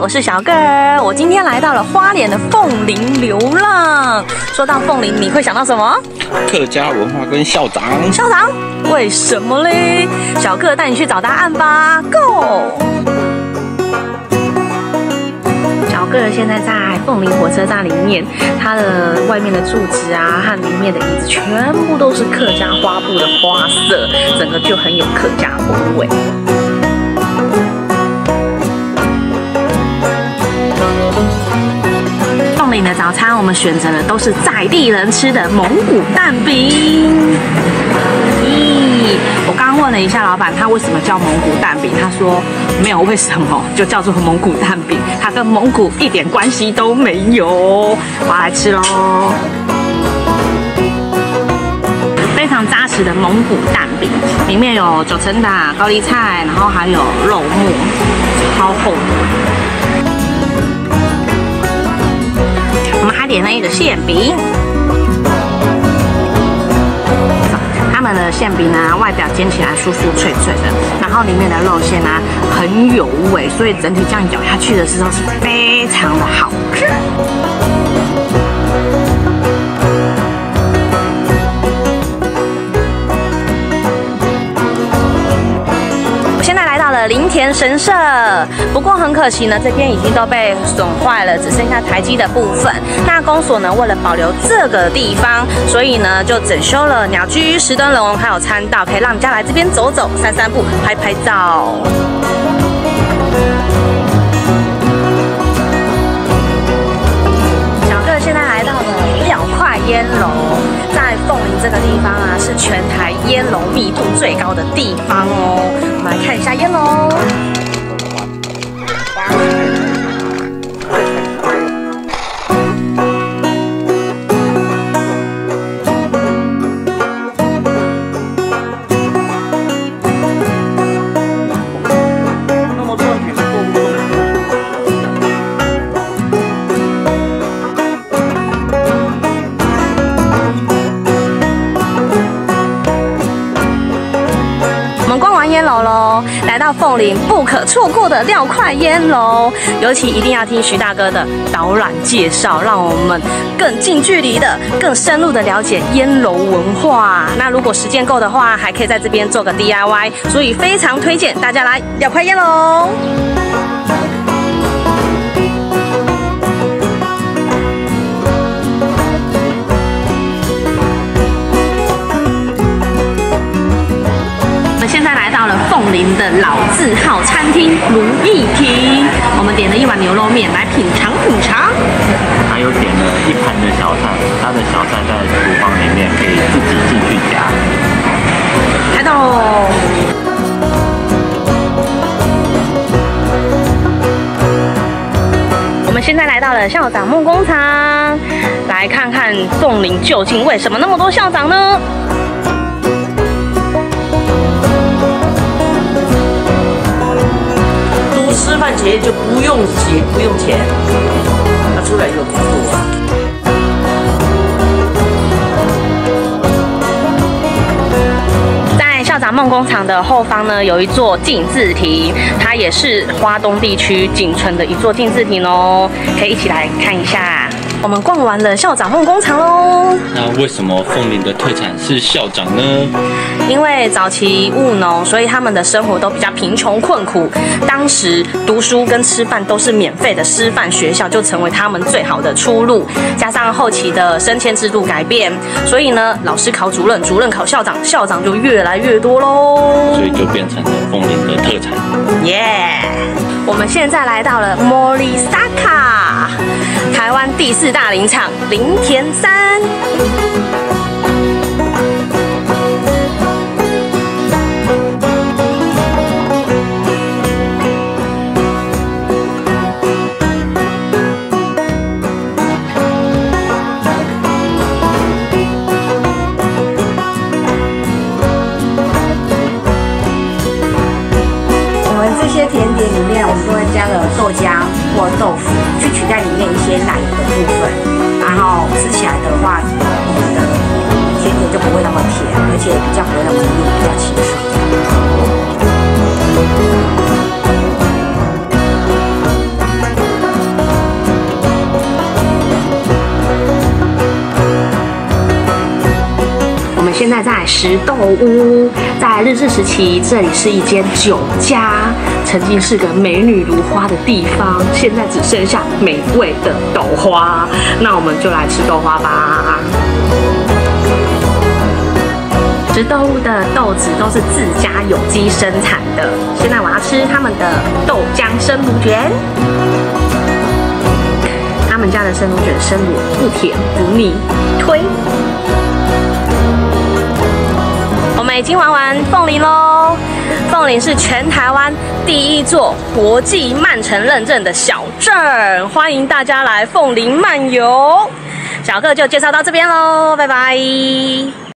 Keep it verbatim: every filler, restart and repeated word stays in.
我是小个儿，我今天来到了花莲的凤林流浪。说到凤林，你会想到什么？ 客家文化跟校长。 校长？为什么嘞？小个儿带你去找答案吧 ，Go！ 小个儿现在在凤林火车站里面，它的外面的柱子啊和里面的椅子全部都是客家花布的花色，整个就很有客家风味。凤林的早餐，我们选择的都是在地人吃的蒙古蛋饼。咦，我刚刚问了一下老板，他为什么叫蒙古蛋饼？他说没有为什么，就叫做蒙古蛋饼，它跟蒙古一点关系都没有。我要来吃喽！非常扎实的蒙古蛋饼，里面有九层塔、高丽菜，然后还有肉末，超厚的。我们还点了一个馅饼，他们的馅饼呢，外表煎起来酥酥脆脆的，然后里面的肉馅呢很有味，所以整体这样咬下去的时候是非常的好吃。林田神社，不过很可惜呢，这边已经都被损坏了，只剩下台基的部分。那公所呢，为了保留这个地方，所以呢就整修了鸟居、石灯笼，还有餐道，可以让人家来这边走走、散散步、拍拍照。小个现在来到了六块烟楼，在凤林这个地方啊，是全台烟楼密度最高的地方哦。我们来看一下烟楼。烟楼喽，来到凤林不可错过的六块烟楼，尤其一定要听徐大哥的导览介绍，让我们更近距离的、更深入的了解烟楼文化。那如果时间够的话，还可以在这边做个 D I Y， 所以非常推荐大家来六块烟楼。现在来到了凤林的老字号餐厅如意亭，我们点了一碗牛肉面来品尝品尝。 还有点了一盘的小菜，它的小菜在厨房里面可以自己进去夹。 来到喽！我们现在来到了校长梦工厂，来看看凤林究竟为什么那么多校长呢？ 师范企业就不用钱，不用钱，他出来有工作啊。 在校长梦工厂的后方呢，有一座镜字亭，它也是花东地区仅存的一座镜字亭哦，可以一起来看一下。我们逛完了校长梦工厂喽。 那为什么凤林的特产是校长呢？ 因为早期务农，所以他们的生活都比较贫穷困苦。当时读书跟吃饭都是免费的，师范学校就成为他们最好的出路。加上后期的升迁制度改变，所以呢，老师考主任，主任考校长，校长就越来越多喽。 所以就变成了凤林的特产。 耶！ Yeah! 我们现在来到了莫里萨卡，台湾第四大林场林田山。 这些甜点里面，我们都会加了豆浆或豆腐，去取代里面一些奶油的部分。然后吃起来的话，我们的甜点就不会那么甜，而且比较不会那么腻，比较清爽。 石豆屋。在日治时期，这里是一间酒家，曾经是个美女如花的地方，现在只剩下美味的豆花。那我们就来吃豆花吧。石豆屋的豆子都是自家有机生产的。现在我要吃他们的豆浆生乳卷。他们家的生乳卷生乳不甜不腻，推。我们已经玩完凤林喽。凤林是全台湾第一座国际慢城认证的小镇，欢迎大家来凤林漫游。小课就介绍到这边喽，拜拜。